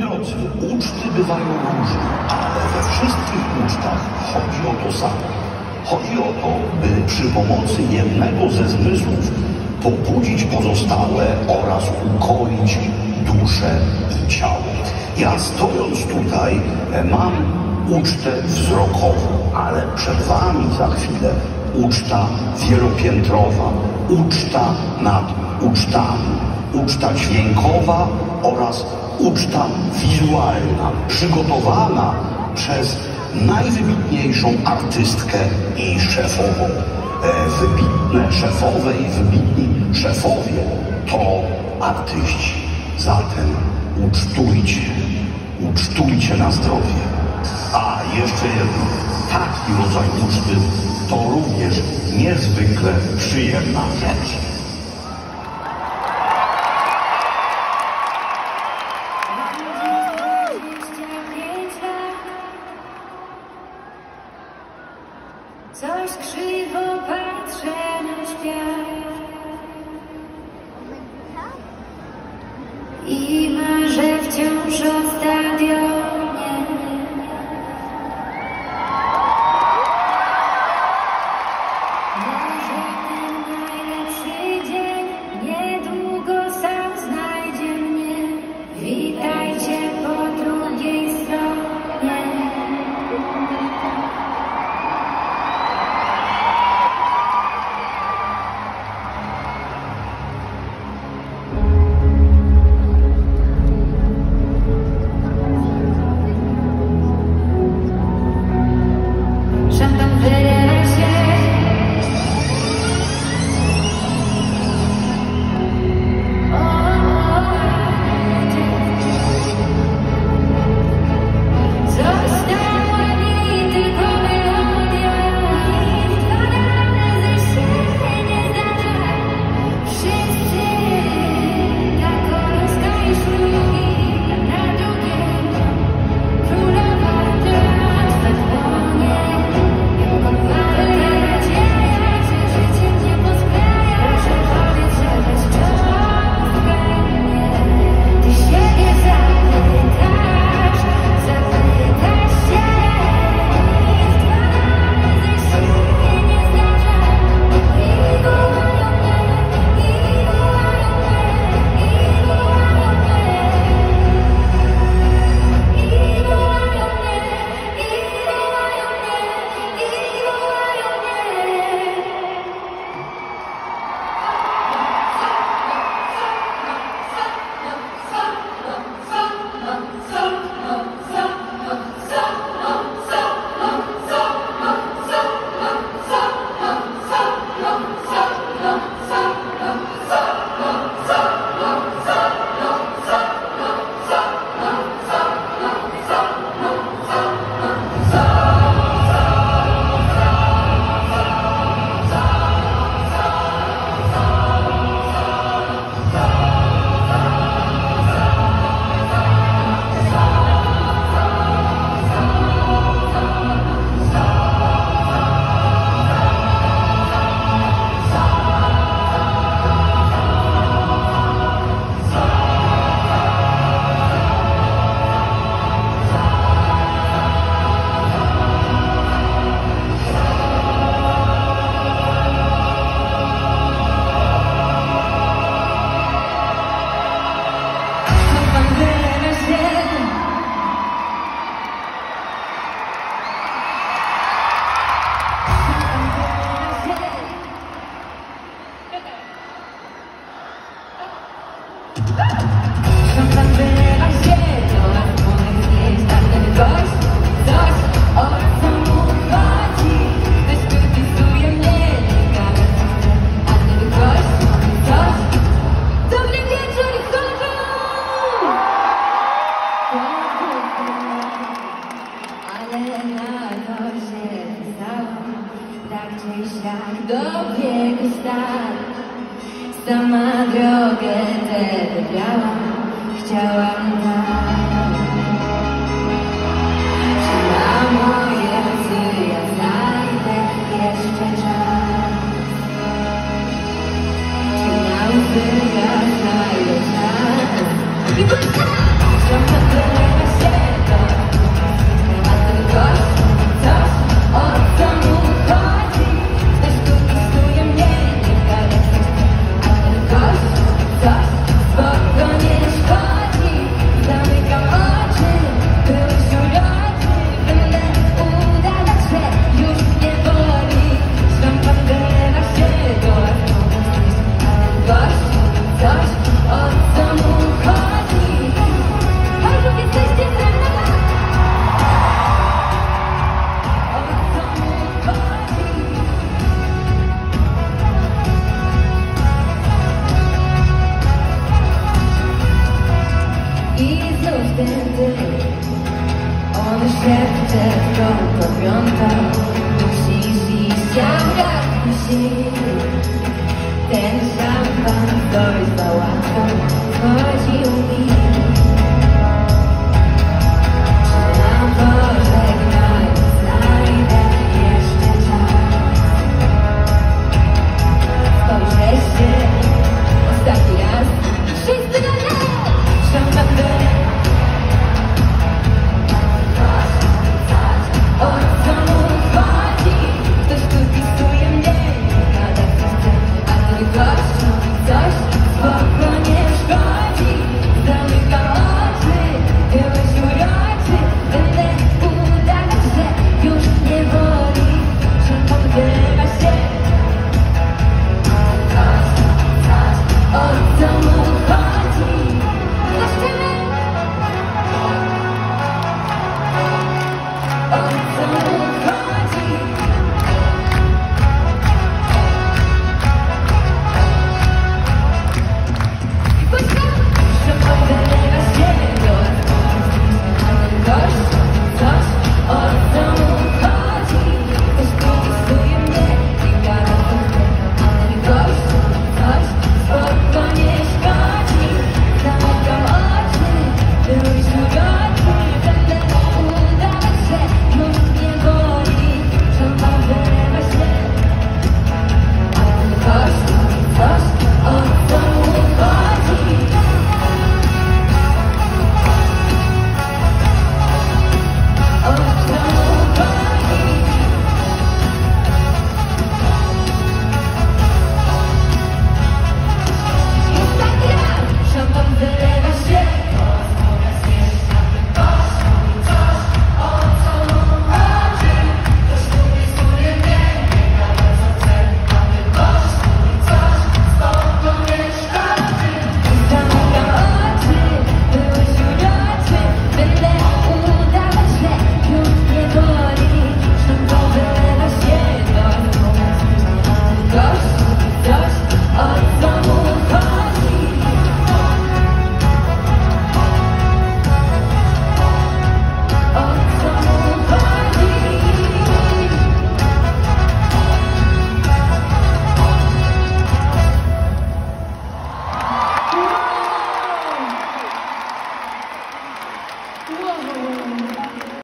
drodzy, uczty bywają różne, ale we wszystkich ucztach chodzi o to samo. Chodzi o to, by przy pomocy jednego ze zmysłów pobudzić pozostałe oraz ukoić duszę i ciało. Ja stojąc tutaj mam ucztę wzrokową, ale przed wami za chwilę uczta wielopiętrowa, uczta nad ucztami, uczta dźwiękowa oraz uczta wizualna, przygotowana przez najwybitniejszą artystkę i szefową. Wybitne szefowe i wybitni szefowie to artyści. Zatem ucztujcie na zdrowie. A jeszcze jedno, taki rodzaj uczty to również niezwykle przyjemna rzecz. Coś krzywo patrzę na świat i marzę wciąż o stadionie. Może ten najlepszy dzień niedługo sam znajdzie mnie. Witajcie po drugiej stronie. Dobiegł start, sama drogę tę wybrałam, chciałam tak. Czy na moje łzy ja znajdę jeszcze czas? Czy na łzy ja znajdę czas? Ten szampan coś załatwił, chodził mi. Czy na pożegnaniu znajdę jeszcze czas? Spojrzę się ostatni raz i wszyscy na nie! Szampan wylewa. O co mu chodzi? Ktoś tu pisuje mnie, nada chce, a ten gość mówi coś, spokojnie szkodzi. Zamyka oczy, byłeś uroczy, będę udawać, że już nie boli. Szampan wylewa się. O co mu chodzi? Zaszczymy! O co mu chodzi? Szampan wylewa się, gość, coś, o co mu chodzi? Ktoś tu pisuje mnie i gada co chce, a ten gość, coś, spokojnie szkodzi. Zamykam oczy, byłeś uroczy, będę udawać, że już nie boli. Szampan wylewa się, a ten gość, coś, o co mu chodzi? O co mu chodzi? I ostatni raz! Szampan wylewa się. Zamykam oczy, byłeś uroczy, będę udawać, że już nie boli. Szampan wylewa się, gość, coś, o co mu chodzi? O co mu chodzi? Wow.